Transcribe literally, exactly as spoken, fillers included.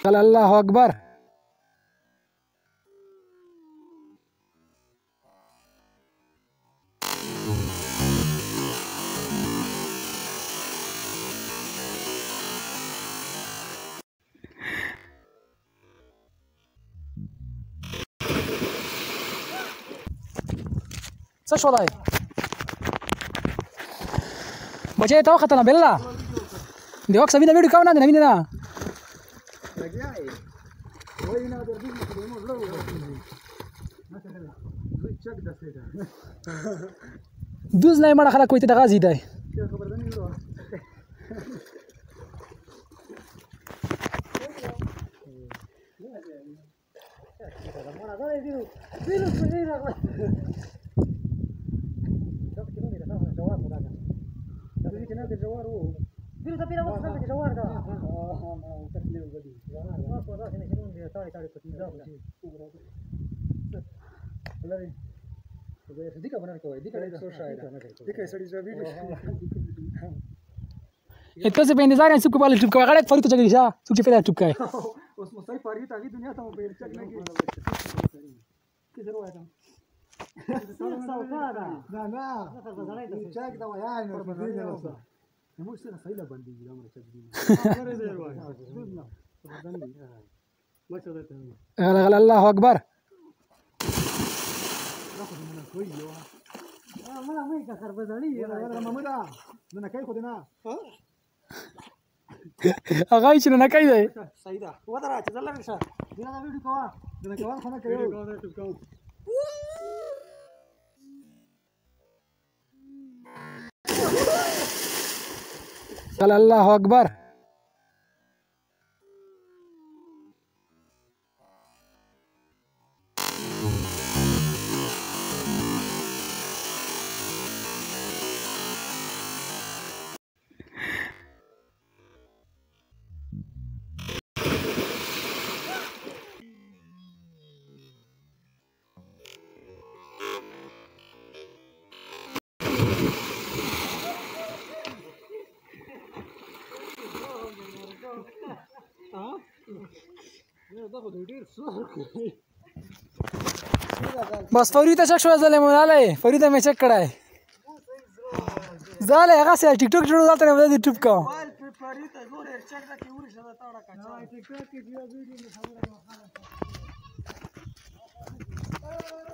الله اکبر. څه شولای بچې ته وختله بلله د وخت سوینه ویډیو کوه نه د نوینې نه دوز نه یې مړه خلک کوی ته دغه زیدی اتو से पे इंतजार है सबको पहले टुपका गाड़ी फरी तो चली जा सबसे पहले टुपका है उसमें सही पारी ताकि दुनिया तो पे चकने की किधर हुआ था ना ना चेक दवा यार ने बंदी ने बस مو سنه سيله بندي لا مره تجدي ما شاء الله غلا الله اكبر ناخذ من كويس ما ما يكسر بدني انا ما مدا انا كاي خدنا ها اغايش انا كاي ده سيده ودرا تزل رشا دينا فيديو كوا دينا كوا خنا كيو كوا تبكو الله اكبر. بس فوری ته چک شو زله موناله فوری ته مې چک کړای زاله هغه سره ټیک ټاک جوړول ته مې د ټیپ کا موبایل په فوری ته ګور چک دا کی ور شته تا ټیک ټاک کې ویډیو نه خبره